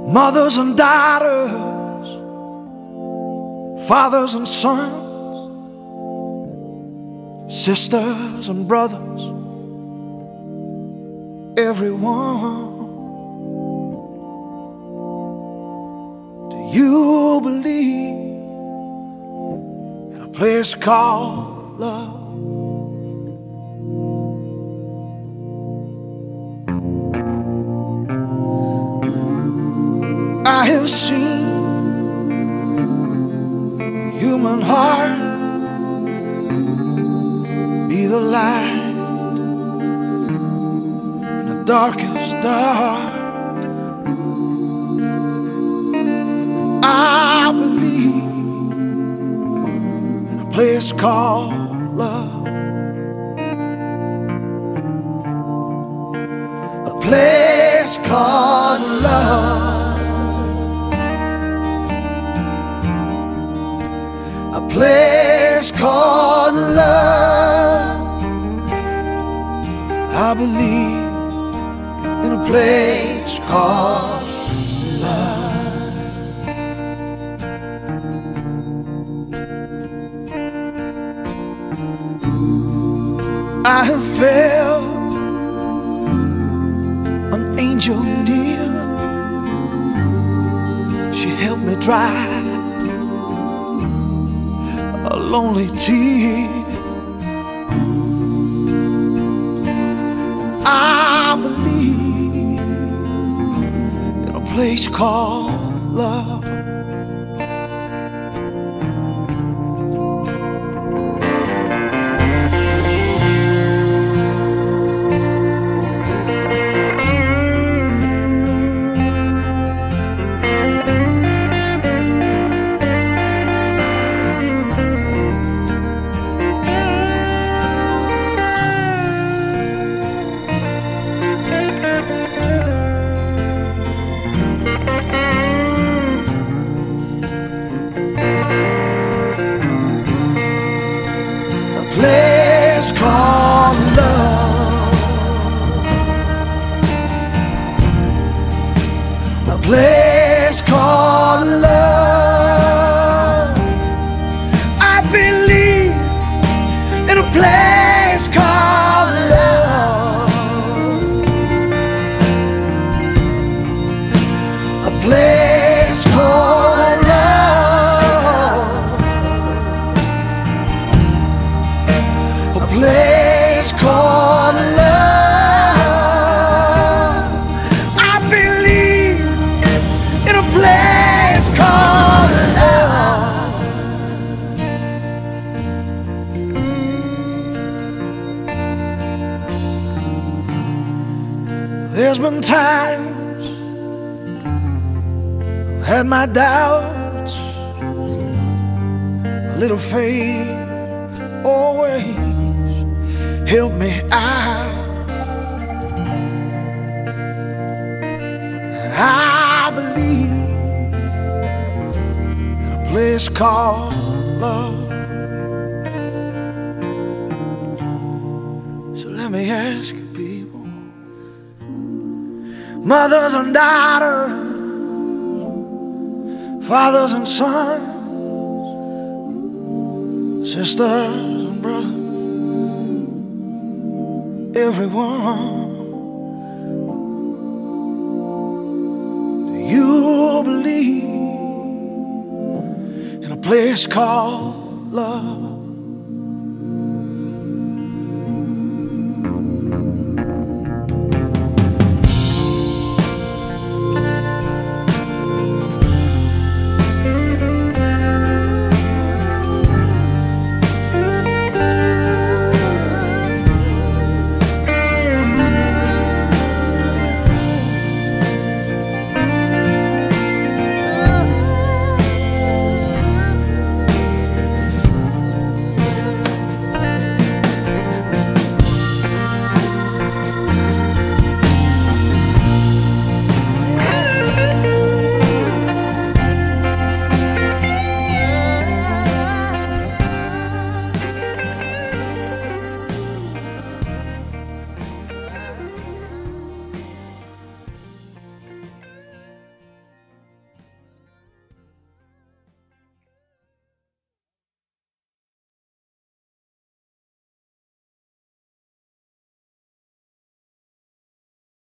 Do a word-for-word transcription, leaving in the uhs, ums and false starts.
mothers and daughters, fathers and sons, sisters and brothers, everyone. Do you believe in a place called love? I have seen human heart be the light in the darkest dark. I believe in a place called love, a place called love. A place called love. I believe in a place called love. I have felt an angel near. She helped me dry a lonely tear. I believe in a place called love. Place called love, a place called love. I believe in a place called love, a place called love, a place called love. I believe in a place called love. There's been times I've had my doubts, a little faith always help me out. I believe in a place called love. So let me ask you people, mothers and daughters, fathers and sons, sisters and brothers, everyone, do you believe in a place called love?